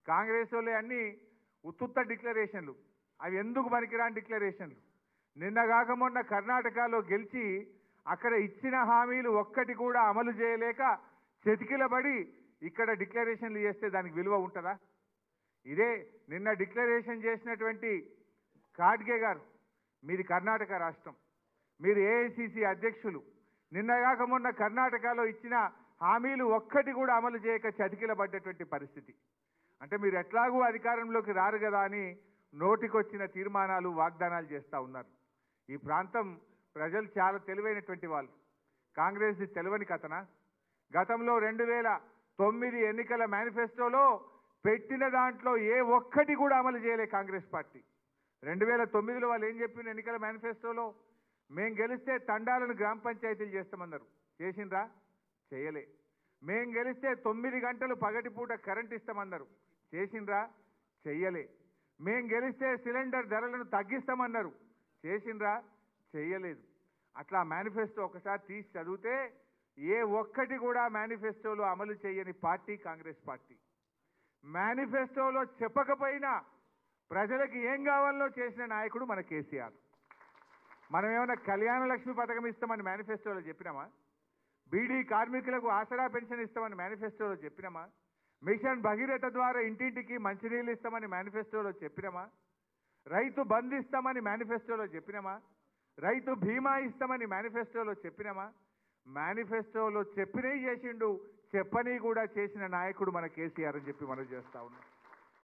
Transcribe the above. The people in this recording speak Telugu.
కాంగ్రెస్ వాళ్ళే అన్ని ఉత్తుత్త డిక్లరేషన్లు, అవి ఎందుకు పనికిరాని డిక్లరేషన్లు. నిన్నగాక మొన్న కర్ణాటకలో గెలిచి అక్కడ ఇచ్చిన హామీలు ఒక్కటి కూడా అమలు చేయలేక చెతికిలబడి ఇక్కడ డిక్లరేషన్లు చేస్తే దానికి విలువ ఉంటుందా? ఇదే నిన్న డిక్లరేషన్ చేసినటువంటి ఖాడ్గే గారు, మీది కర్ణాటక రాష్ట్రం, మీరు ఏఐసిసి అధ్యక్షులు, నిన్నగాక మొన్న కర్ణాటకలో ఇచ్చిన హామీలు ఒక్కటి కూడా అమలు చేయక చతికిలబడ్డటువంటి పరిస్థితి. అంటే మీరు ఎట్లాగూ అధికారంలోకి రారు కదా అని నోటికొచ్చిన తీర్మానాలు వాగ్దానాలు చేస్తూ ఉన్నారు. ఈ ప్రాంతం ప్రజలు చాలా తెలివైనటువంటి వాళ్ళు. కాంగ్రెస్ది తెలివని కథనా? గతంలో 2009 ఎన్నికల మేనిఫెస్టోలో పెట్టిన దాంట్లో ఏ ఒక్కటి కూడా అమలు చేయలే కాంగ్రెస్ పార్టీ. 2009లో వాళ్ళు ఏం చెప్పిన ఎన్నికల మేనిఫెస్టోలో, మేం గెలిస్తే తండాలను గ్రామ పంచాయతీలు చేస్తామన్నారు. చేసిండ్రా? చేయలే. మేం గెలిస్తే 9 గంటలు పగటిపూట కరెంట్ ఇస్తామన్నారు. చేసిండ్రా? చెయ్యలే. మేం గెలిస్తే సిలిండర్ ధరలను తగ్గిస్తామన్నారు. చేసిండ్రా? చెయ్యలేదు. అట్లా మేనిఫెస్టో ఒకసారి తీసి చదివితే ఏ ఒక్కటి కూడా మేనిఫెస్టోలో అమలు చేయని పార్టీ కాంగ్రెస్ పార్టీ. మేనిఫెస్టోలో చెప్పకపోయినా ప్రజలకు ఏం కావాలో చేసిన నాయకుడు మన కేసీఆర్. మనం ఏమైనా కళ్యాణ లక్ష్మి పథకం ఇస్తామని మేనిఫెస్టోలో చెప్పినామా? బీడీ కార్మికులకు ఆసరా పెన్షన్ ఇస్తామని మేనిఫెస్టోలో చెప్పినామా? మిషన్ భగీరథ ద్వారా ఇంటింటికి మంచినీళ్ళు ఇస్తామని మేనిఫెస్టోలో చెప్పినామా? రైతు బంధు ఇస్తామని మేనిఫెస్టోలో చెప్పినామా? రైతు బీమా ఇస్తామని మేనిఫెస్టోలో చెప్పినామా? మేనిఫెస్టోలో చెప్పినవి చేసిండు, చెప్పని కూడా చేసిన నాయకుడు మన కేసీఆర్ అని చెప్పి మనం చేస్తా ఉన్నాం.